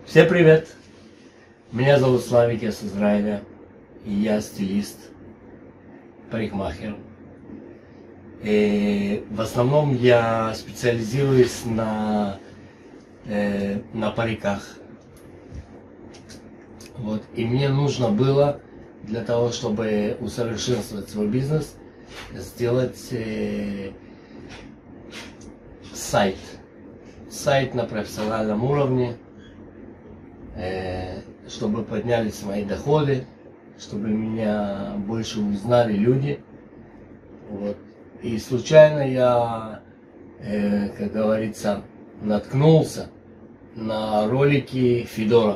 Всем привет! Меня зовут Славик, я с Израиля, и я стилист, парикмахер. И в основном я специализируюсь на париках. Вот. И мне нужно было, для того, чтобы усовершенствовать свой бизнес, сделать сайт. Сайт на профессиональном уровне, чтобы поднялись мои доходы, чтобы меня больше узнали люди. Вот. И случайно я, как говорится, наткнулся на ролики Федора.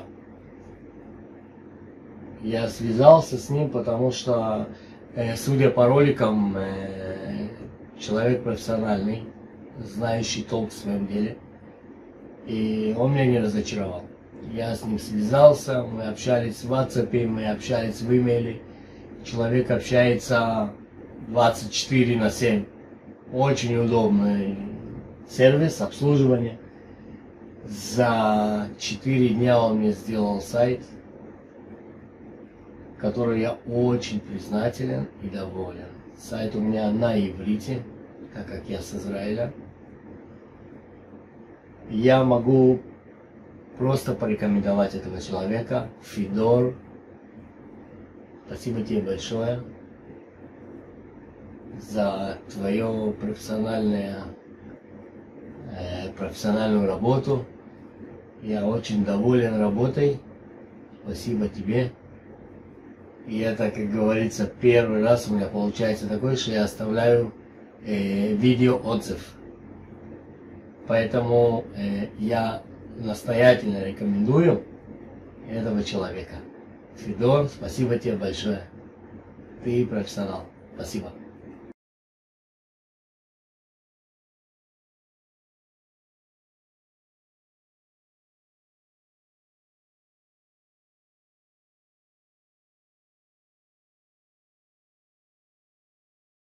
Я связался с ним, потому что, судя по роликам, человек профессиональный, знающий толк в своем деле. И он меня не разочаровал. Я с ним связался, мы общались в WhatsApp, мы общались в имейле. Человек общается 24/7. Очень удобный сервис, обслуживание. За 4 дня он мне сделал сайт, который я очень признателен и доволен. Сайт у меня на иврите, так как я с Израиля. Я могу просто порекомендовать этого человека. Федор, спасибо тебе большое за твою профессиональную работу. Я очень доволен работой. Спасибо тебе. И это, как говорится, первый раз у меня получается такое, что я оставляю видео-отзыв. Поэтому я настоятельно рекомендую этого человека. Федор, спасибо тебе большое. Ты профессионал. Спасибо.